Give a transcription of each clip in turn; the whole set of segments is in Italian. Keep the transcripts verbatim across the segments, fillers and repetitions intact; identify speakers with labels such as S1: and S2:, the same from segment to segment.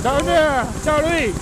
S1: Ciao Andrea, ciao Luigi.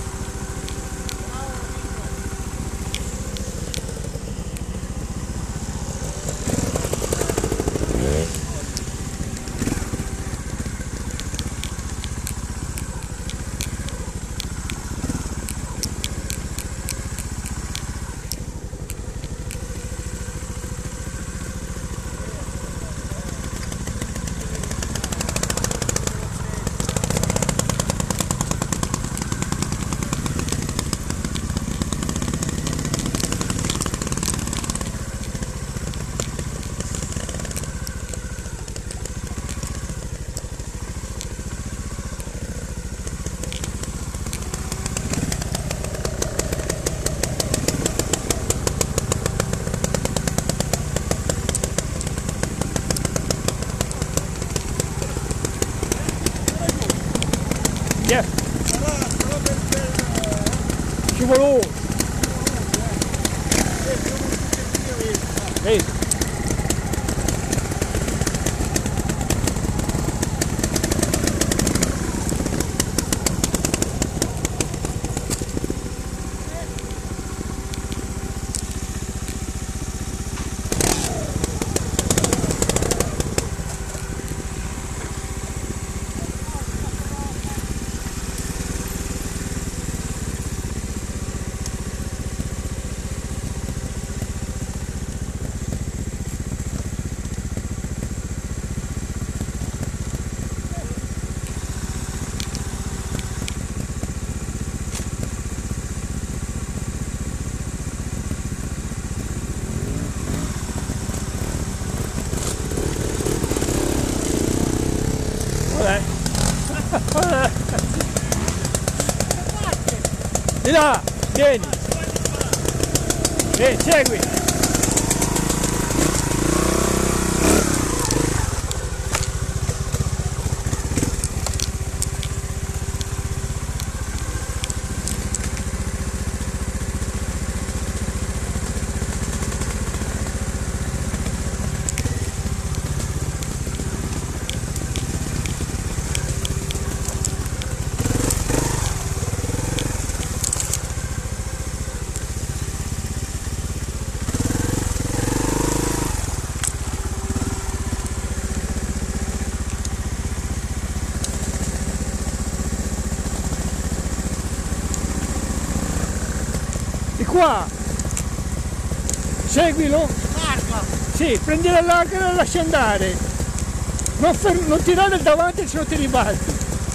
S1: Yeah. Scivoloso. Vedi? Di là, vieni, vieni, segui. Di qua, seguilo.
S2: Marco.
S1: Sì, prendi la larga e la lasci andare. Non, non tirare davanti se non ti ribalti.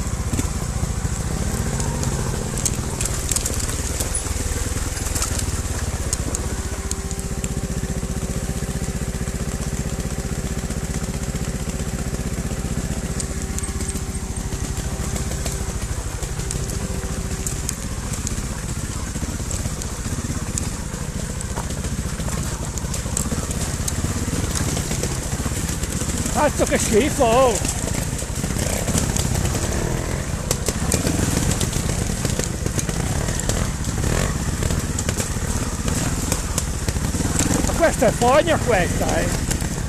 S1: Cazzo che schifo! Oh. Ma questa è fogna questa, eh!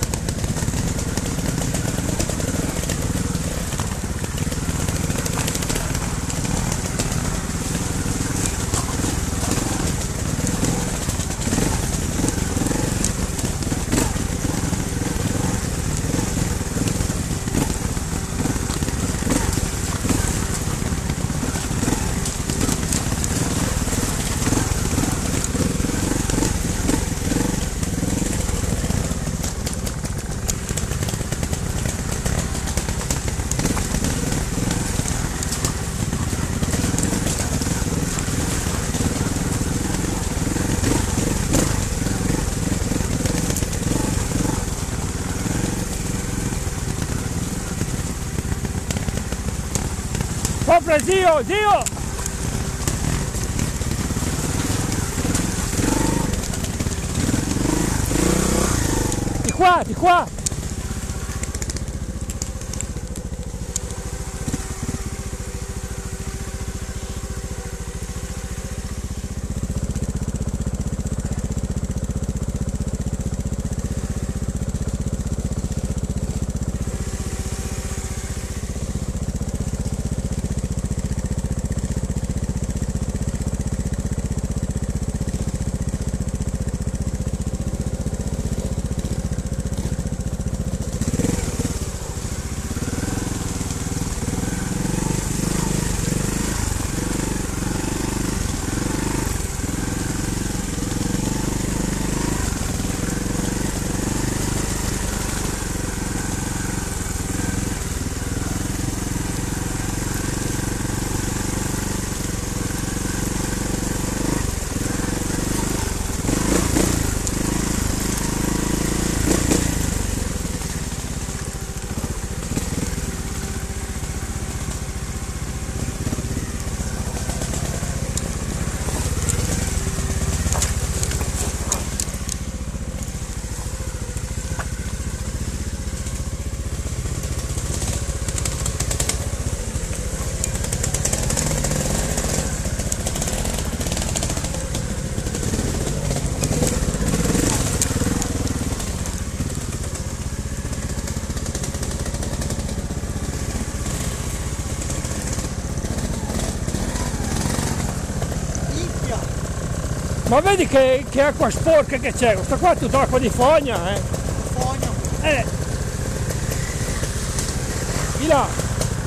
S1: Sopra zio, zio! Di qua, di qua! Ma vedi che, che acqua sporca che c'è, questa qua è tutta acqua di fogna, eh.
S2: Fogna.
S1: Eh. Di là.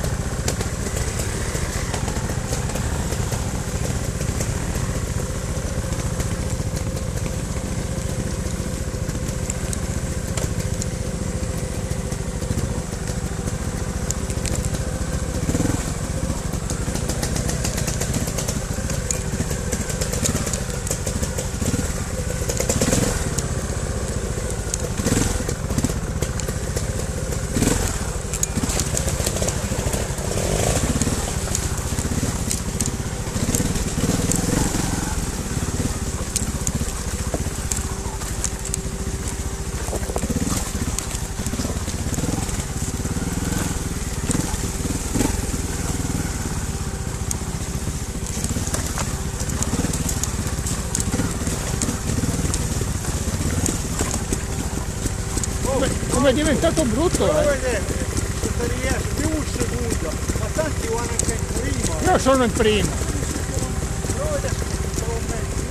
S1: Come è diventato brutto,
S2: Però
S1: eh.
S2: vedete, se riesce più un secondo, ma tanti vanno anche in prima.
S1: Io sono il primo.
S2: Però adesso sono un mezzo.